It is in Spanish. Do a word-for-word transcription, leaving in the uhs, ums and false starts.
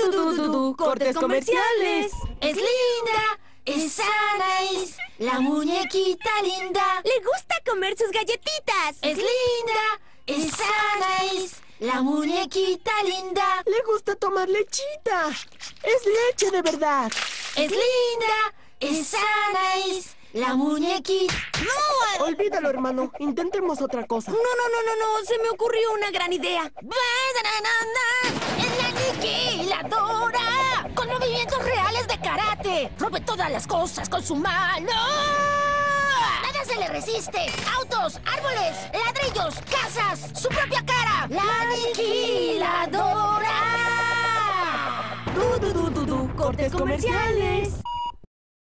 du, du, du, du, cortes comerciales. Es linda, es sana, es la muñequita linda. Le gusta comer sus galletitas. Es linda, es sana, es la muñequita linda. Le gusta tomar lechita. Es leche de verdad. Es linda, es sana, es la muñequita. ¡No! Olvídalo, hermano. Intentemos otra cosa. No, no, no, no, no. Se me ocurrió una gran idea. ¡Es la aniquiladora! Con movimientos reales de karate. Rompe todas las cosas con su mano. Nada se le resiste. Autos, árboles, ladrillos, casas, su propia cara. La aniquiladora. Du, du, du, du, du, cortes comerciales.